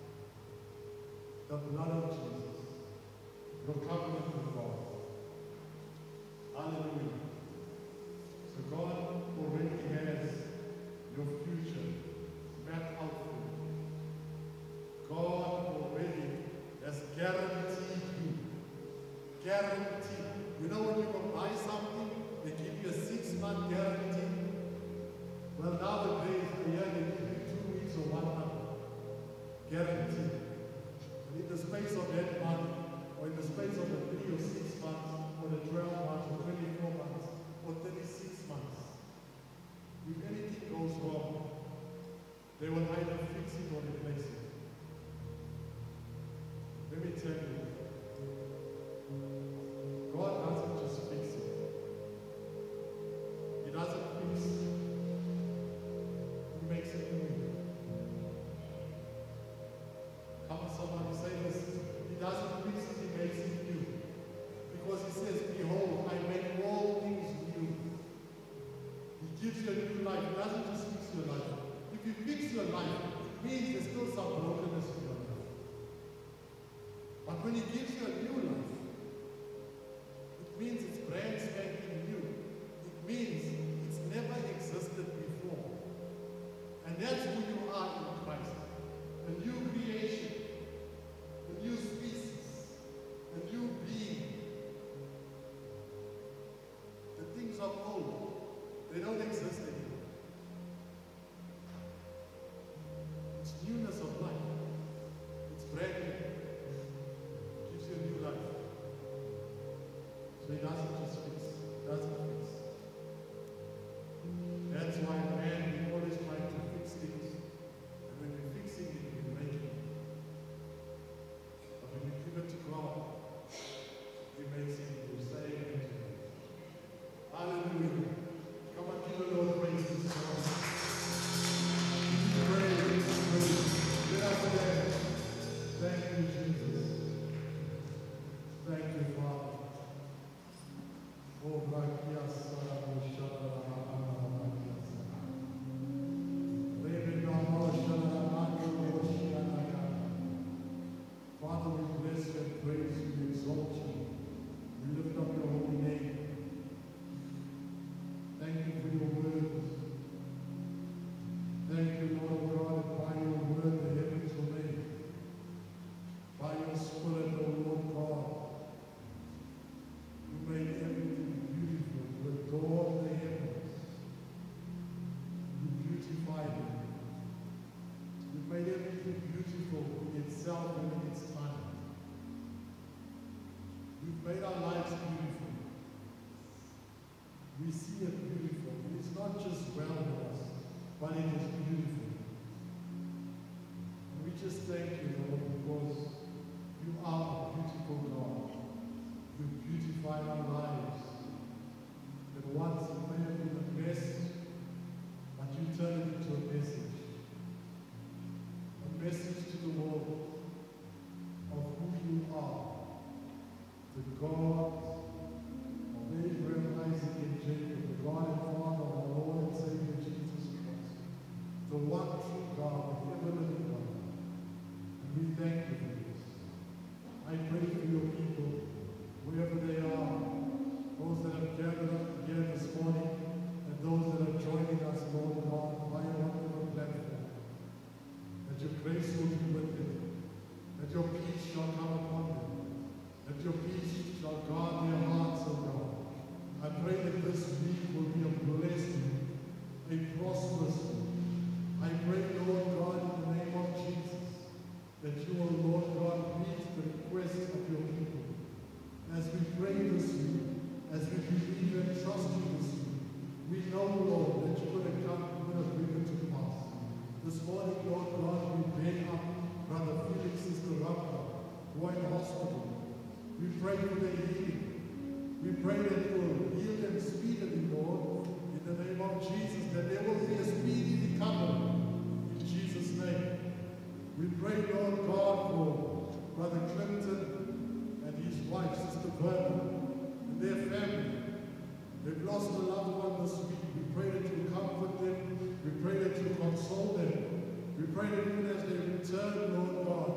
The blood of Jesus. Your covenant with God. Hallelujah. So God already has your future mapped out for you. God already has guaranteed you. Guaranteed. You know when you go buy something, they give you a six-month guarantee. Well, nowadays, a year they give you two weeks or one month. Guaranteed. And in the space of that month, or in the space of the three or six months, or the twelve months, or twenty-four months, or thirty-six months, if anything goes wrong, they will either fix it or replace it. Let me tell you, God doesn't just fix it. He doesn't fix it. He makes it new. Come on, somebody say this. He doesn't fix it, he makes it new. Because he says, behold, I make all things new. He gives you a new life. He doesn't just fix your life. If you fix your life, it means there's still some brokenness in your life. But when he gives you a new life, it means it's brand spanking new. It means it's never existed before. And that's who you are in Christ. A new creation, a new species, a new being. The things of old, they don't exist anymore. It's newness of life. It's brand new. It gives you a new life. So he doesn't just fix, he doesn't fix. That's why man, we always try to fix things. And when we're fixing it, we break it. But when we give it to God, he makes it new. Say amen to him. Hallelujah. Come on, give the Lord praise this morning. Praise, praise. Let us dance. Thank you, Jesus. Thank you, Father. Oh, Rakia Saramo Shalamakia Saramo. Rebekamo Shalamako Shanaka. Father, we bless you and praise you, we exalt you. We lift up your holy name. Thank you for your word. Thank you, Lord God, that by your word the heavens were made. By your spirit, O Lord God, you made everything beautiful. You adored the heavens. You beautified them. You made everything beautiful in itself and in its time. You've made our lives beautiful. We see it beautiful. It's not just well with us, but it is beautiful. And we just thank you, Lord, because you are a beautiful God. You beautify our lives. That once it may have been a mess, but you turn it into a message. A message to the world of who you are. The God of Abraham, Isaac, and Jacob, the God and Father of our Lord and Savior Jesus Christ, the one true God, the ever-living God. And we thank you for this. I pray for your people, wherever they are, those that have gathered up here this morning, and those that are joining us, Lord God, via whatever platform, that your grace will be with them, that your peace shall come upon them, that your peace shall guard their hearts, O God. I pray that this week will be a blessed week, a prosperous week. I pray, Lord God, in the name of Jesus, that you will, Lord God, meet the requests of your people. As we pray this week, as we believe and trust you this week, we know, Lord, that you're going to come, you're going to bring it to pass. This morning, Lord God, we bring up Brother Felix, Sister Rapha, who are in hospital. We pray for their healing. We pray that you will heal them speedily, Lord, of Jesus that there will be a speedy recovery in Jesus' name. We pray, Lord God, for Brother Clinton and his wife, Sister Verna, and their family. They've lost a loved one this week. We pray that you comfort them. We pray that you console them. We pray that even as they return, Lord God,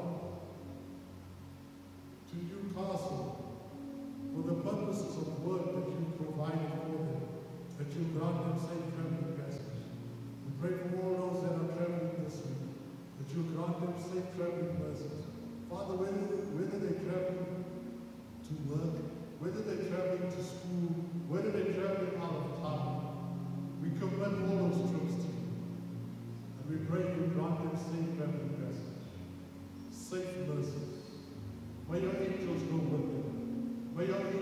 to Newcastle, for the purposes of work that you provided for them, that you grant them safe traveling passage. We pray for all those that are traveling this week, that you grant them safe traveling passage. Father, whether, whether they're traveling to work, whether they're traveling to school, whether they're traveling out of town, we commit all those trips to you. And we pray you grant them safe traveling passage, safe mercies. May your angels go with them. May your